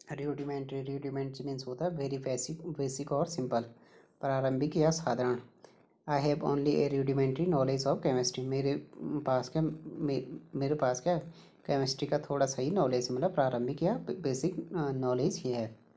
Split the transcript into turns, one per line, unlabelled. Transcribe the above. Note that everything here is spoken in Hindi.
रूडिमेंट्री, रूडिमेंट्री मीन्स होता है वेरी बेसिक, बेसिक और सिंपल, प्रारंभिक या साधारण। I have only a rudimentary knowledge of chemistry, मेरे पास क्या केमिस्ट्री का थोड़ा सा ही नॉलेज, मतलब प्रारंभिक या बेसिक नॉलेज ही है।